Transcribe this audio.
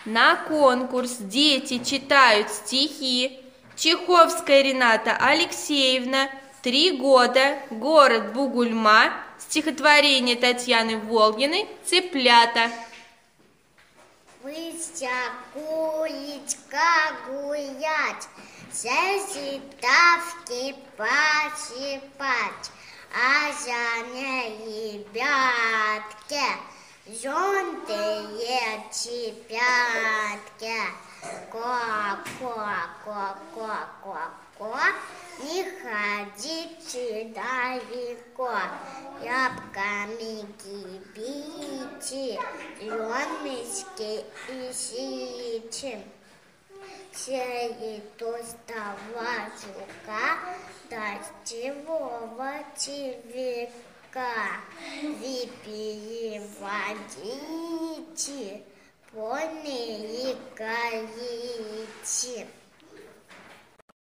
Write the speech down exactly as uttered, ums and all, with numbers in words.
На конкурс дети читают стихи. Чеховская Рената Алексеевна, три года, город Бугульма, стихотворение Татьяны Волгиной «Цыплята». Выся куличка гулять, сесть тавки посыпать, а за ней ребятки жёнтые цыплятки. Ко-ко-ко-ко-ко, не ходите далеко, ябками кипите, зернышки ищите. Сеет толстого жука, дождевого червяка. Выпили водички, полные горичи.